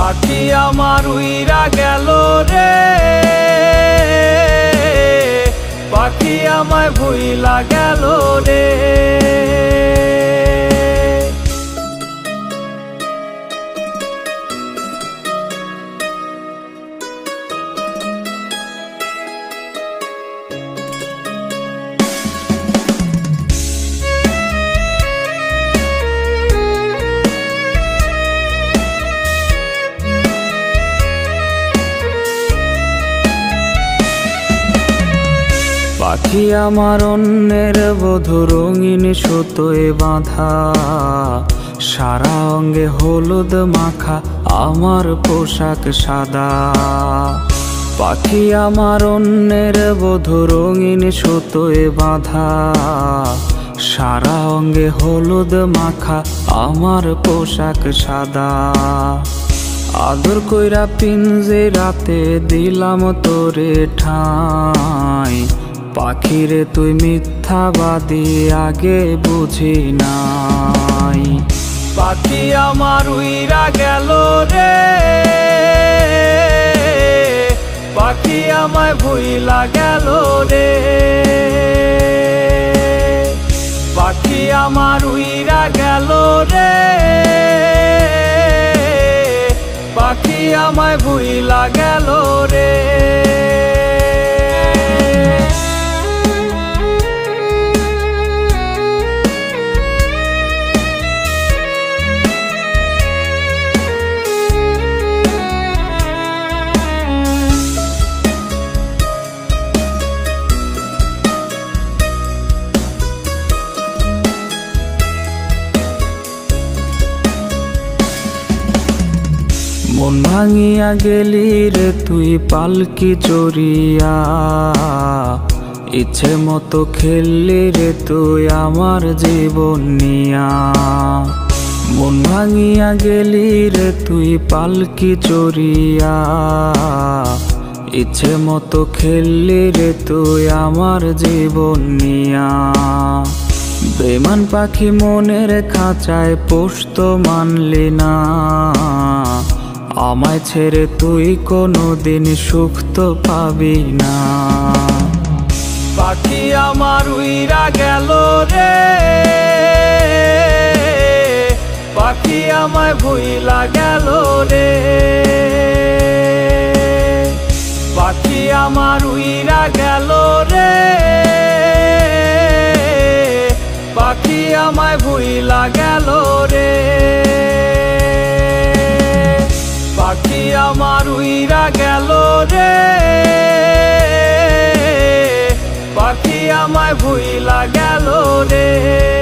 পাখি আমার উইরা গেল রে, পাখি আমায় ভুইলা গেল রে। পাখি আমার অন্যের বধূ রঙিন সুতোয় বাঁধা, সারা অঙ্গে হলুদ মাখা আমার পোশাক সাদা। পাখি আমার অন্যের বধূ রঙিন সুতোয় বাঁধা, সারা অঙ্গে হলুদ মাখা আমার পোশাক সাদা। আদর কইরা পিঞ্জরাতে দিলাম তোরে ঠাঁই, পাখিরে তুই মিথ্যাবাদী আগে বুঝি নাই। পাখি আমার উইরা গেল রে, পাখি আমায় ভুইলা গেল রে। পাখি আমার উইরা গেল রে, পাখি আমায় ভুইলা গেল রে। মন ভাঙিয়া গেলি রে তুই পালকি চড়িয়া, ইচ্ছে মতো খেললি রে তুই আমার জীবন নিয়া। মন ভাঙিয়া গেলি রে তুই পালকি চড়িয়া, ইচ্ছে মতো খেললি রে তুই আমার জীবন নিয়া। বেমান পাখি মনের খাঁচায় পোষত মানলি না, আমায় ছেড়ে তুই কোনোদিন সুখ তো পাবি না। পাখি আমার উইরা গেল রে, পাখি আমায় ভুইলা গেল রে। পাখি আমার উইরা গেল রে, পাখি আমায় ভুইলা গেল রে। পাখি আমার উইরা গেল রে, পাখি আমায় ভুইলা গেল রে।